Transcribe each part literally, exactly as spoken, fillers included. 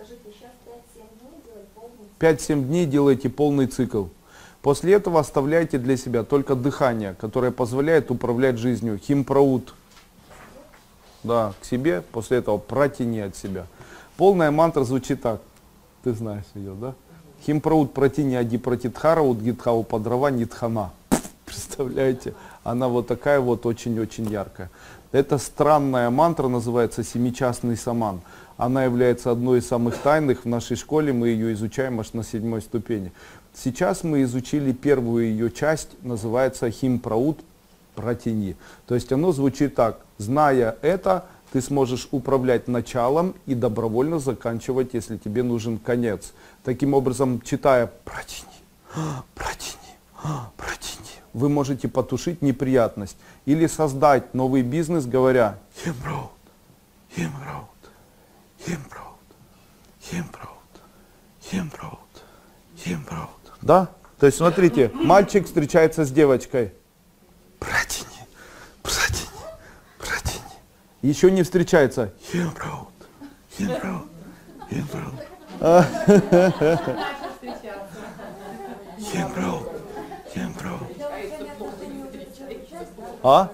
Скажите, сейчас пять-семь дней делать полный цикл? пять-семь дней делайте полный цикл. После этого оставляйте для себя только дыхание, которое позволяет управлять жизнью. Химпраут. Да, к себе. После этого протяни от себя. Полная мантра звучит так. Ты знаешь ее, да? Химпраут протяни ади протитхара удгитхау подрава нитхана. Представляете? Она вот такая вот очень-очень яркая. Это странная мантра, называется семичастный саман. Она является одной из самых тайных. В нашей школе мы ее изучаем аж на седьмой ступени. Сейчас мы изучили первую ее часть, называется химпраут протяни. То есть оно звучит так. Зная это, ты сможешь управлять началом и добровольно заканчивать, если тебе нужен конец. Таким образом, читая протяни, протяни, протяни, вы можете потушить неприятность или создать новый бизнес, говоря химпраут, химпраут, химпраут, химпраут, химпраут, химпраут. Да? То есть смотрите, мальчик встречается с девочкой. Протяни, протяни, протяни. Еще не встречается. Химпраут, химпраут, химпраут. Химпраут, химпраут. А?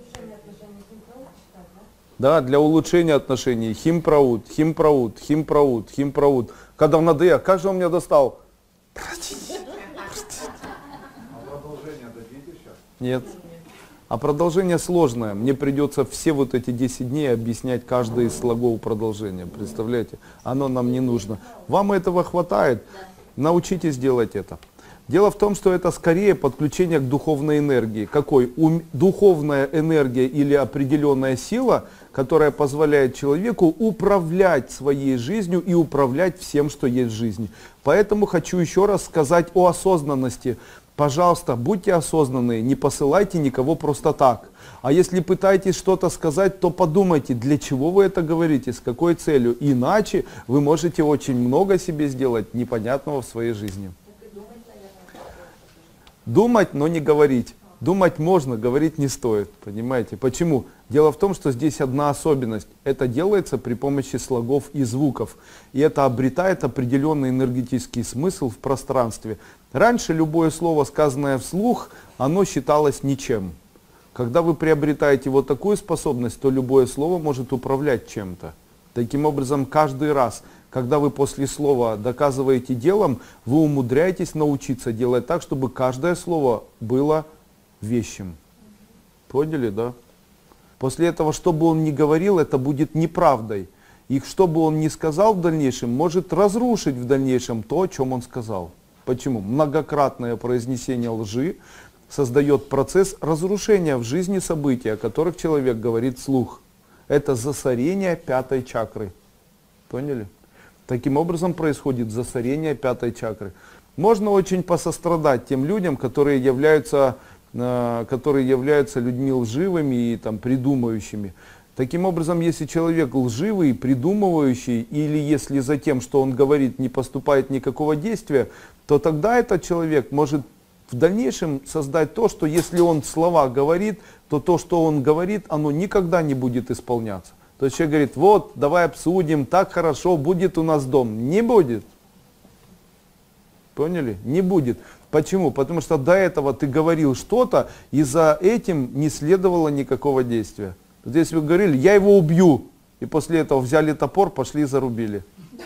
Да, для улучшения отношений. Химпраут, химпраут, химпраут, химпраут. Когда надоело, как же он меня достал? Протяни. А продолжение дадите сейчас? Нет. А продолжение сложное. Мне придется все вот эти десять дней объяснять каждый из слогов продолжения. Представляете? Оно нам не нужно. Вам этого хватает. Научитесь делать это. Дело в том, что это скорее подключение к духовной энергии. Какой? Ум, духовная энергия или определенная сила, которая позволяет человеку управлять своей жизнью и управлять всем, что есть в жизни. Поэтому хочу еще раз сказать о осознанности. Пожалуйста, будьте осознанны, не посылайте никого просто так. А если пытаетесь что-то сказать, то подумайте, для чего вы это говорите, с какой целью. Иначе вы можете очень много себе сделать непонятного в своей жизни. Думать, но не говорить. Думать можно, говорить не стоит. Понимаете? Почему? Дело в том, что здесь одна особенность. Это делается при помощи слогов и звуков. И это обретает определенный энергетический смысл в пространстве. Раньше любое слово, сказанное вслух, оно считалось ничем. Когда вы приобретаете вот такую способность, то любое слово может управлять чем-то. Таким образом, каждый раз, когда вы после слова доказываете делом, вы умудряетесь научиться делать так, чтобы каждое слово было вещим. Поняли, да? После этого, что бы он ни говорил, это будет неправдой. И что бы он ни сказал в дальнейшем, может разрушить в дальнейшем то, о чем он сказал. Почему? Многократное произнесение лжи создает процесс разрушения в жизни событий, о которых человек говорит вслух. Это засорение пятой чакры. Поняли? Таким образом происходит засорение пятой чакры. Можно очень посострадать тем людям, которые являются, э, которые являются людьми лживыми и там, придумывающими. Таким образом, если человек лживый, придумывающий, или если за тем, что он говорит, не поступает никакого действия, то тогда этот человек может в дальнейшем создать то, что если он слова говорит, то то, что он говорит, оно никогда не будет исполняться. То есть человек говорит, вот, давай обсудим, так хорошо, будет у нас дом. Не будет. Поняли? Не будет. Почему? Потому что до этого ты говорил что-то, и за этим не следовало никакого действия. Вот если вы говорили, я его убью, и после этого взяли топор, пошли и зарубили.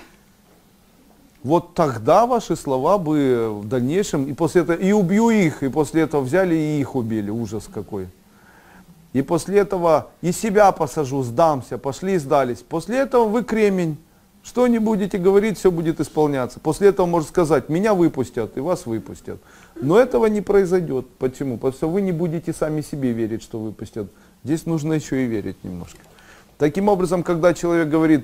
Вот тогда ваши слова бы в дальнейшем, и после этого, и убью их, и после этого взяли и их убили. Ужас какой. И после этого и себя посажу, сдамся, пошли и сдались. После этого вы кремень. Что не будете говорить, все будет исполняться. После этого можно сказать, меня выпустят, и вас выпустят. Но этого не произойдет. Почему? Потому что вы не будете сами себе верить, что выпустят. Здесь нужно еще и верить немножко. Таким образом, когда человек говорит,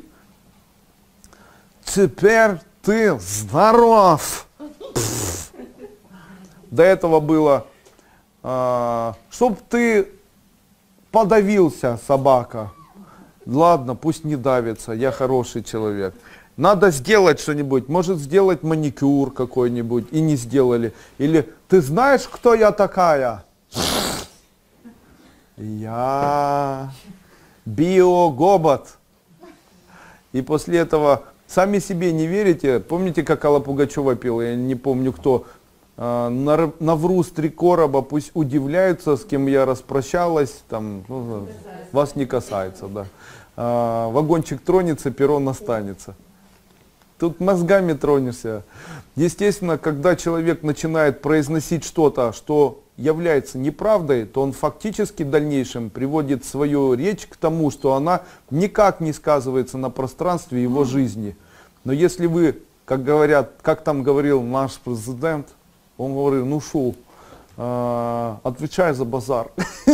теперь ты здоров. Пфф. До этого было, а, чтоб ты подавился, собака. Ладно, пусть не давится, я хороший человек. Надо сделать что-нибудь, может сделать маникюр какой-нибудь, и не сделали. Или ты знаешь, кто я такая? Я биогобот. И после этого Сами себе не верите. Помните, как Алла Пугачева пела, я не помню кто, «Нар- навру с три короба, пусть удивляются, с кем я распрощалась, там, ну, вас не касается, да. А, вагончик тронется, перрон останется». Тут мозгами тронешься. Естественно, когда человек начинает произносить что-то, что является неправдой, то он фактически в дальнейшем приводит свою речь к тому, что она никак не сказывается на пространстве его жизни. Но если вы, как говорят, как там говорил наш президент, он говорил, ну шо, э, отвечай за базар.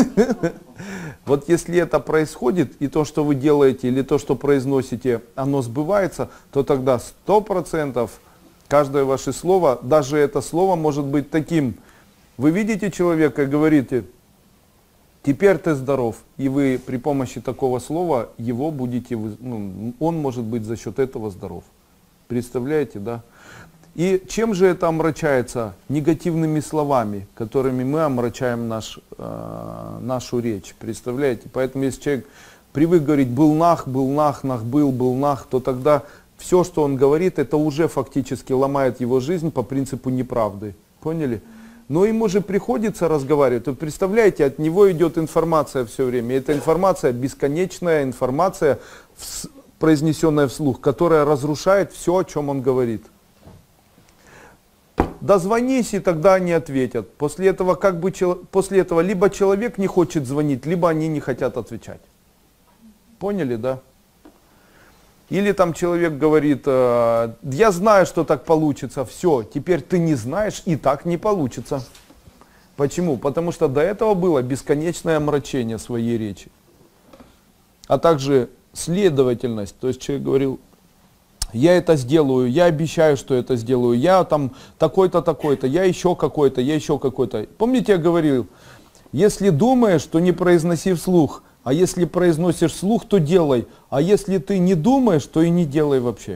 Вот если это происходит, и то, что вы делаете, или то, что произносите, оно сбывается, то тогда сто процентов каждое ваше слово, даже это слово может быть таким. Вы видите человека и говорите, теперь ты здоров, и вы при помощи такого слова его будете, ну, он может быть за счет этого здоров. Представляете, да? И чем же это омрачается? Негативными словами, которыми мы омрачаем наш, э, нашу речь. Представляете? Поэтому если человек привык говорить был нах, был нах, нах был, был нах, то тогда все, что он говорит, это уже фактически ломает его жизнь по принципу неправды. Поняли? Но ему же приходится разговаривать. Вот представляете, от него идет информация все время. Эта информация бесконечная информация, произнесенная вслух, которая разрушает все, о чем он говорит. Дозвонись, и тогда они ответят. После этого, как бы, после этого либо человек не хочет звонить, либо они не хотят отвечать. Поняли, да? Или там человек говорит, я знаю, что так получится, все, теперь ты не знаешь, и так не получится. Почему? Потому что до этого было бесконечное омрачение своей речи. А также следовательность, то есть человек говорил, я это сделаю, я обещаю, что это сделаю, я там такой-то, такой-то, я еще какой-то, я еще какой-то. Помните, я говорил, если думаешь, то не произноси вслух, а если произносишь вслух, то делай, а если ты не думаешь, то и не делай вообще.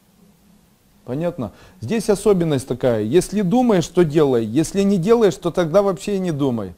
Понятно? Здесь особенность такая, если думаешь, то делай, если не делаешь, то тогда вообще и не думай.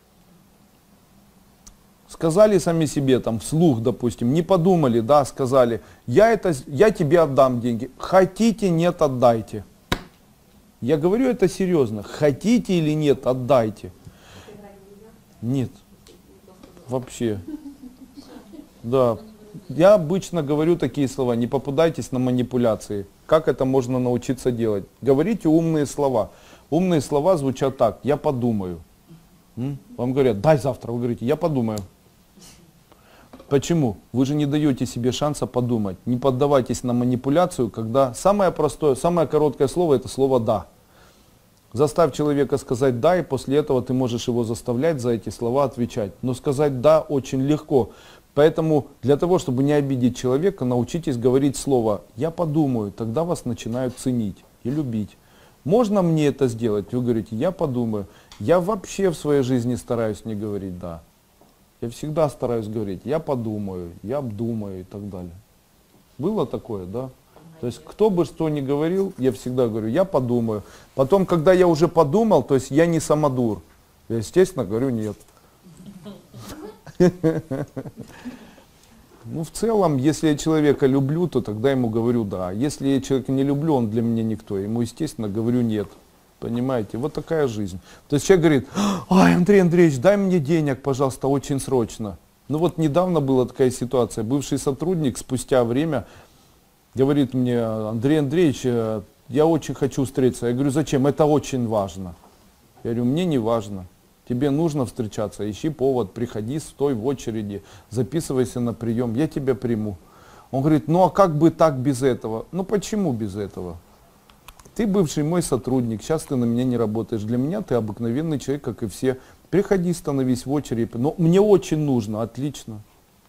Сказали сами себе, там, вслух, допустим, не подумали, да, сказали, я, это, я тебе отдам деньги. Хотите, нет, отдайте. Я говорю это серьезно. Хотите или нет, отдайте. Нет. Вообще. Да. Я обычно говорю такие слова, не попадайтесь на манипуляции. Как это можно научиться делать? Говорите умные слова. Умные слова звучат так, я подумаю. М? Вам говорят, дай завтра, вы говорите, я подумаю. Почему? Вы же не даете себе шанса подумать. Не поддавайтесь на манипуляцию, когда самое простое, самое короткое слово это слово «да». Заставь человека сказать «да», и после этого ты можешь его заставлять за эти слова отвечать. Но сказать «да» очень легко. Поэтому для того, чтобы не обидеть человека, научитесь говорить слово «я подумаю», тогда вас начинают ценить и любить. Можно мне это сделать? Вы говорите «я подумаю». Я вообще в своей жизни стараюсь не говорить «да». Я всегда стараюсь говорить, я подумаю, я обдумаю и так далее. Было такое, да? То есть, кто бы что ни говорил, я всегда говорю, я подумаю. Потом, когда я уже подумал, то есть я не самодур. Я, естественно, говорю, нет. Ну, в целом, если я человека люблю, то тогда ему говорю да. Если я человека не люблю, он для меня никто. Ему, естественно, говорю нет. Понимаете, вот такая жизнь. То есть человек говорит, ай, Андрей Андреевич, дай мне денег, пожалуйста, очень срочно. Ну вот недавно была такая ситуация. Бывший сотрудник спустя время говорит мне, Андрей Андреевич, я очень хочу встретиться. Я говорю, зачем? Это очень важно. Я говорю, мне не важно. Тебе нужно встречаться, ищи повод, приходи, стой в очереди, записывайся на прием, я тебя приму. Он говорит, ну а как бы так без этого? Ну почему без этого? Ты бывший мой сотрудник, сейчас ты на меня не работаешь. Для меня ты обыкновенный человек, как и все. Приходи, становись в очередь. Но мне очень нужно, отлично.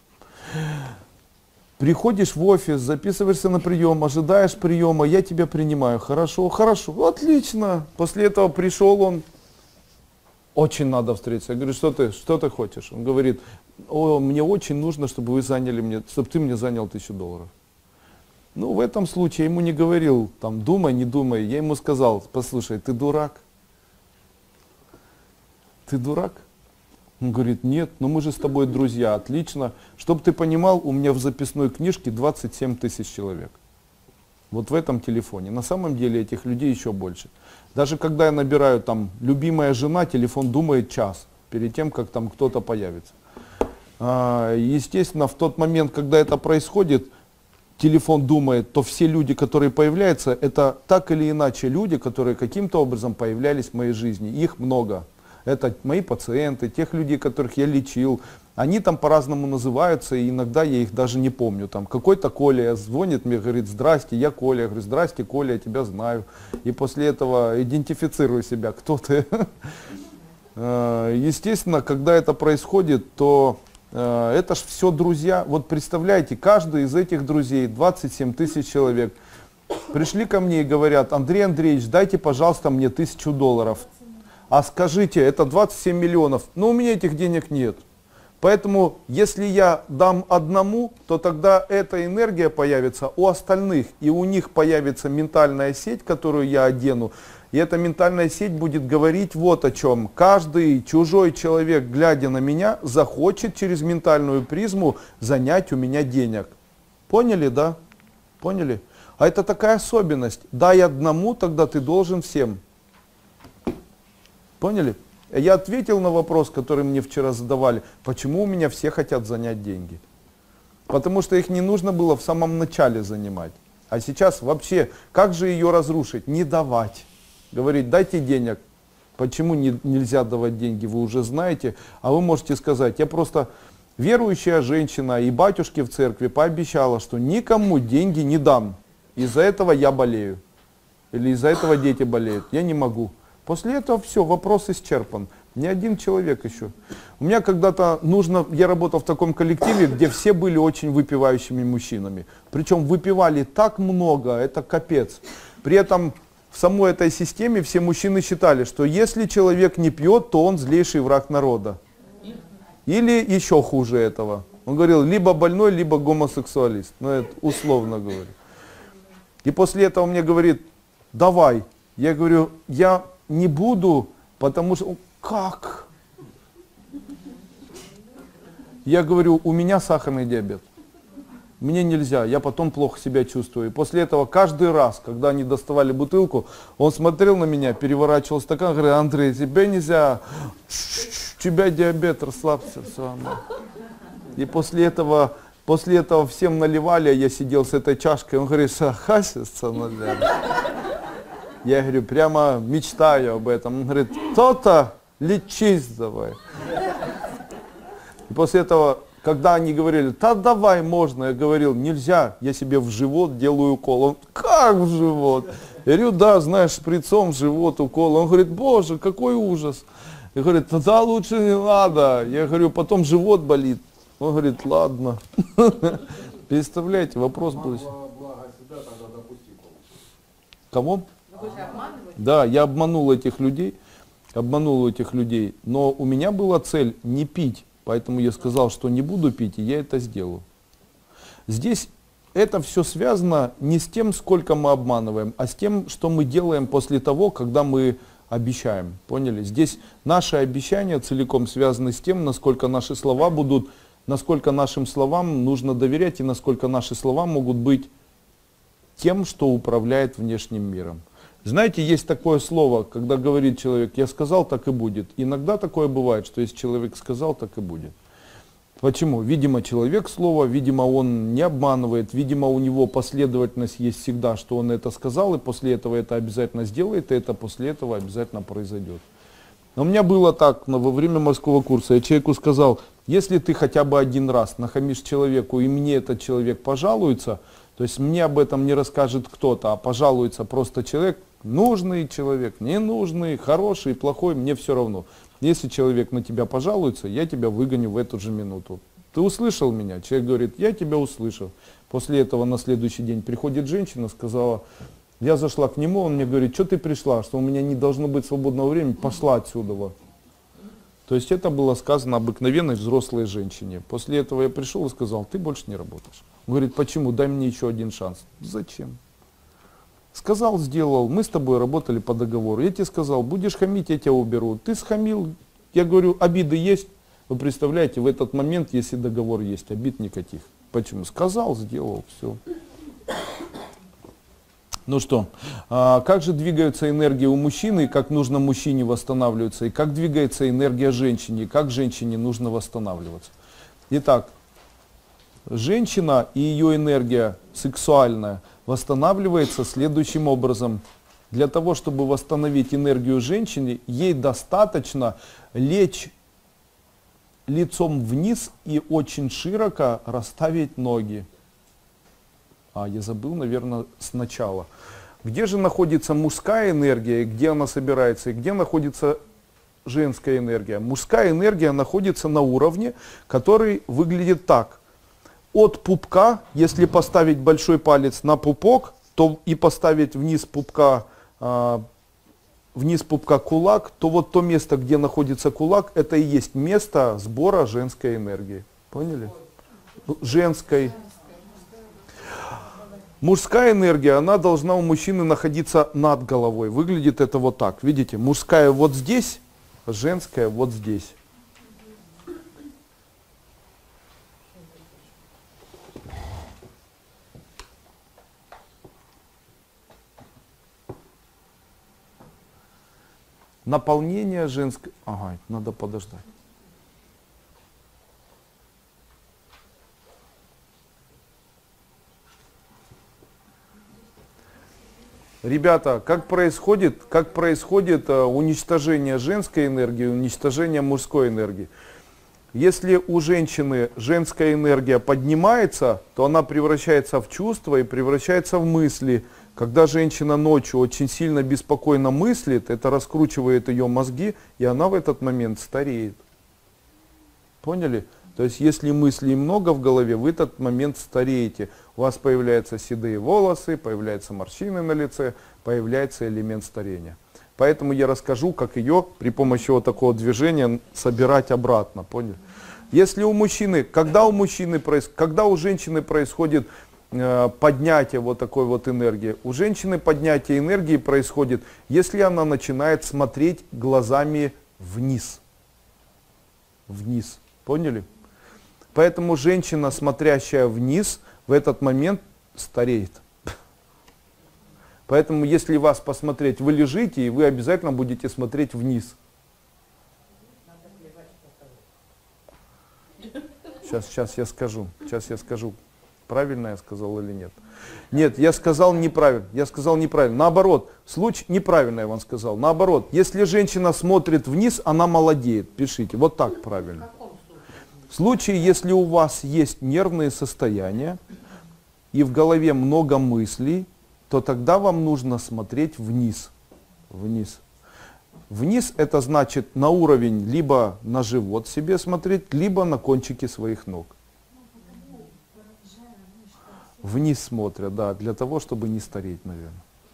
Приходишь в офис, записываешься на прием, ожидаешь приема, я тебя принимаю. Хорошо, хорошо, отлично. После этого пришел он, очень надо встретиться. Я говорю, что ты, что ты хочешь? Он говорит, о, мне очень нужно, чтобы вы заняли мне, чтобы ты мне занял тысячу долларов. Ну, в этом случае я ему не говорил, там, думай, не думай. Я ему сказал, послушай, ты дурак? Ты дурак? Он говорит, нет, но мы же с тобой друзья, отлично. Чтобы ты понимал, у меня в записной книжке двадцать семь тысяч человек. Вот в этом телефоне. На самом деле этих людей еще больше. Даже когда я набираю там «любимая жена», телефон думает час перед тем, как там кто-то появится. А, естественно, в тот момент, когда это происходит, телефон думает, то все люди, которые появляются, это так или иначе люди, которые каким-то образом появлялись в моей жизни. Их много. Это мои пациенты, тех людей, которых я лечил. Они там по-разному называются, и иногда я их даже не помню. Там какой-то Коля звонит мне, говорит: здрасте, я Коля. Я говорю: здрасте, Коля, я тебя знаю. И после этого идентифицирую себя, кто ты. Естественно, когда это происходит, то это ж все друзья. Вот представляете, каждый из этих друзей, двадцать семь тысяч человек, пришли ко мне и говорят: Андрей Андреевич, дайте, пожалуйста, мне тысячу долларов. А скажите, это двадцать семь миллионов, но у меня этих денег нет. Поэтому, если я дам одному, то тогда эта энергия появится у остальных, и у них появится ментальная сеть, которую я одену. И эта ментальная сеть будет говорить вот о чем. Каждый чужой человек, глядя на меня, захочет через ментальную призму занять у меня денег. Поняли, да? Поняли? А это такая особенность. Дай одному, тогда ты должен всем. Поняли? Я ответил на вопрос, который мне вчера задавали, почему у меня все хотят занять деньги. Потому что их не нужно было в самом начале занимать. А сейчас вообще, как же ее разрушить? Не давать. Говорить: дайте денег. Почему не, нельзя давать деньги, вы уже знаете. А вы можете сказать: я просто верующая женщина, и батюшке в церкви пообещала, что никому деньги не дам. Из-за этого я болею. Или из-за этого дети болеют. Я не могу. После этого все, вопрос исчерпан. Ни один человек еще. У меня когда-то нужно, я работал в таком коллективе, где все были очень выпивающими мужчинами. Причем выпивали так много, это капец. При этом в самой этой системе все мужчины считали, что если человек не пьет, то он злейший враг народа. Или еще хуже этого. Он говорил: либо больной, либо гомосексуалист. Ну, это условно говорю. И после этого мне говорит: давай. Я говорю: я не буду, потому что... Как? Я говорю: у меня сахарный диабет. Мне нельзя, я потом плохо себя чувствую. И после этого каждый раз, когда они доставали бутылку, он смотрел на меня, переворачивал стакан, говорит: Андрей, тебе нельзя, у тебя диабет, расслабься. Все. И после этого, после этого всем наливали, а я сидел с этой чашкой, он говорит: хасится, наверное. Я говорю: прямо мечтаю об этом. Он говорит: то-то, лечись давай. И после этого, когда они говорили: да давай, можно, я говорил: нельзя, я себе в живот делаю укол. Он: как в живот? Я говорю: да, знаешь, шприцом в живот укол. Он говорит: боже, какой ужас. Я говорю: тогда лучше не надо. Я говорю: потом живот болит. Он говорит: ладно. Представляете, вопрос был. Кого? Да, я обманул этих людей, обманул этих людей, но у меня была цель не пить, поэтому я сказал, что не буду пить, и я это сделал. Здесь это все связано не с тем, сколько мы обманываем, а с тем, что мы делаем после того, когда мы обещаем. Поняли? Здесь наши обещания целиком связаны с тем, насколько наши слова будут, насколько нашим словам нужно доверять, и насколько наши слова могут быть тем, что управляет внешним миром. Знаете, есть такое слово, когда говорит человек: я сказал, так и будет. Иногда такое бывает, что если человек сказал, так и будет. Почему? Видимо, человек слово, видимо, он не обманывает, видимо, у него последовательность есть всегда, что он это сказал, и после этого это обязательно сделает, и это после этого обязательно произойдет. Но у меня было так, во время морского курса, я человеку сказал: если ты хотя бы один раз нахамишь человеку, и мне этот человек пожалуется, то есть мне об этом не расскажет кто-то, а пожалуется просто человек, нужный человек, ненужный, хороший, плохой, мне все равно. Если человек на тебя пожалуется, я тебя выгоню в эту же минуту. Ты услышал меня? Человек говорит: я тебя услышал. После этого на следующий день приходит женщина, сказала: я зашла к нему, он мне говорит: что ты пришла, что у меня не должно быть свободного времени, пошла отсюда. То есть это было сказано обыкновенной взрослой женщине. После этого я пришел и сказал: ты больше не работаешь. Он говорит: почему? Дай мне еще один шанс. Зачем? Сказал, сделал, мы с тобой работали по договору. Я тебе сказал: будешь хамить, я тебя уберу. Ты схамил. Я говорю: обиды есть? Вы представляете, в этот момент, если договор есть, обид никаких. Почему? Сказал, сделал, все. Ну что, а как же двигаются энергии у мужчины, и как нужно мужчине восстанавливаться, и как двигается энергия женщине, и как женщине нужно восстанавливаться? Итак, женщина и ее энергия сексуальная восстанавливается следующим образом. Для того, чтобы восстановить энергию женщины, ей достаточно лечь лицом вниз и очень широко расставить ноги. А, я забыл, наверное, сначала. Где же находится мужская энергия, и где она собирается, и где находится женская энергия? Мужская энергия находится на уровне, который выглядит так. От пупка, если поставить большой палец на пупок, то и поставить вниз пупка, э, вниз пупка кулак, то вот то место, где находится кулак, это и есть место сбора женской энергии. Поняли? Женской. Мужская энергия, она должна у мужчины находиться над головой. Выглядит это вот так. Видите, мужская вот здесь, женская вот здесь. Наполнение женской... Ага, надо подождать. Ребята, как происходит, как происходит э, уничтожение женской энергии, уничтожение мужской энергии? Если у женщины женская энергия поднимается, то она превращается в чувства и превращается в мысли. Когда женщина ночью очень сильно беспокойно мыслит, это раскручивает ее мозги, и она в этот момент стареет. Поняли? То есть, если мыслей много в голове, в этот момент стареете. У вас появляются седые волосы, появляются морщины на лице, появляется элемент старения. Поэтому я расскажу, как ее при помощи вот такого движения собирать обратно. Поняли? Если у мужчины, когда у мужчины, когда у женщины происходит э, поднятие вот такой вот энергии, у женщины поднятие энергии происходит, если она начинает смотреть глазами вниз. Вниз. Поняли? Поэтому женщина, смотрящая вниз, в этот момент стареет. Поэтому, если вас посмотреть, вы лежите, и вы обязательно будете смотреть вниз. Сейчас, сейчас я скажу. Сейчас я скажу, правильно я сказал или нет. Нет, я сказал неправильно. Я сказал неправильно. Наоборот, случай неправильно я вам сказал. Наоборот, если женщина смотрит вниз, она молодеет. Пишите. Вот так правильно. В случае, если у вас есть нервные состояния и в голове много мыслей, то тогда вам нужно смотреть вниз. Вниз. Вниз это значит на уровень, либо на живот себе смотреть, либо на кончики своих ног. Вниз смотрят, да, для того, чтобы не стареть, наверное.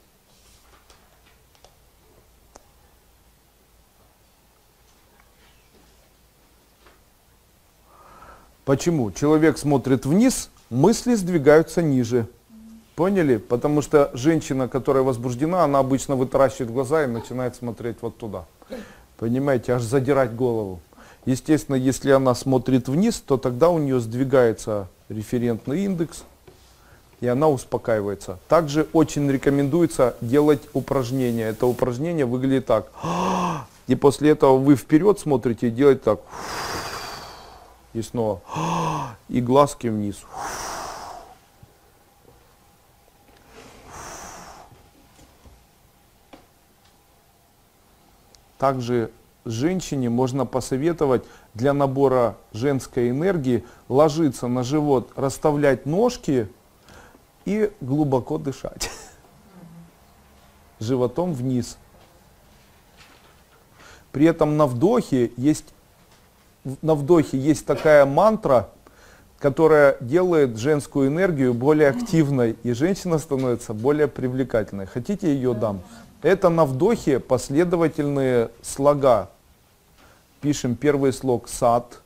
Почему? Человек смотрит вниз, мысли сдвигаются ниже. Поняли? Потому что женщина, которая возбуждена, она обычно вытаращивает глаза и начинает смотреть вот туда. Понимаете, аж задирать голову. Естественно, если она смотрит вниз, то тогда у нее сдвигается референтный индекс, и она успокаивается. Также очень рекомендуется делать упражнения. Это упражнение выглядит так. И после этого вы вперед смотрите и делаете так. И снова. И глазки вниз. Также женщине можно посоветовать для набора женской энергии ложиться на живот, расставлять ножки и глубоко дышать. Животом вниз. При этом на вдохе есть На вдохе есть такая мантра, которая делает женскую энергию более активной, и женщина становится более привлекательной. Хотите, ее дам? Это на вдохе последовательные слога. Пишем первый слог сад.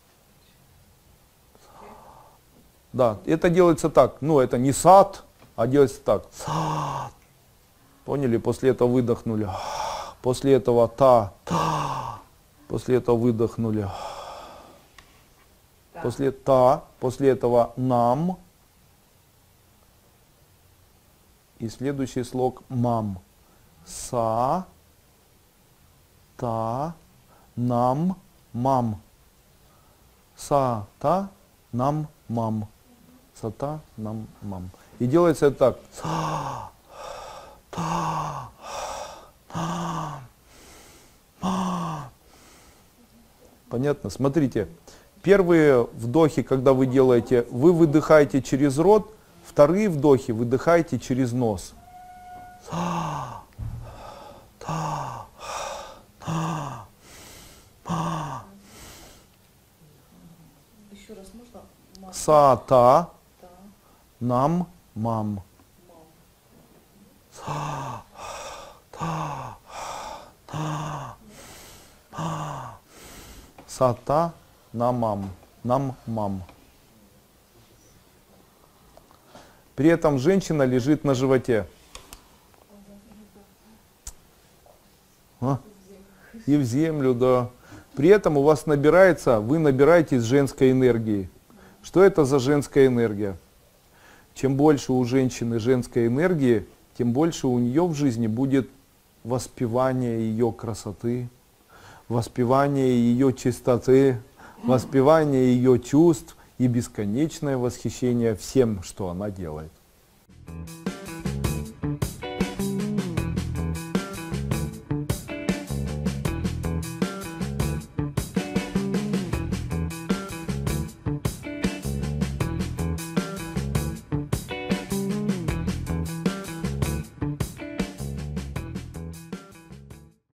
Да, это делается так. Ну, это не сад, а делается так. Сад. Поняли? После этого выдохнули. После этого та. та. После этого выдохнули. После та, после этого нам. И следующий слог мам. Са, та, нам, мам. Са, та, нам, мам. Са, та, нам, мам. И делается это так. Са, та, нам, мам. Понятно? Смотрите. Первые вдохи, когда вы делаете, вы выдыхаете через рот. Вторые вдохи выдыхаете через нос. Еще раз можно? Мам. Са, та, Та. нам, мам. Мам. Са, та, та, мам. Са, та, нам, мам. Нам, мам. При этом женщина лежит на животе. А? И в землю, да. При этом у вас набирается, вы набираетесь женской энергии. Что это за женская энергия? Чем больше у женщины женской энергии, тем больше у нее в жизни будет воспевание ее красоты, воспевание ее чистоты, воспевание ее чувств и бесконечное восхищение всем, что она делает.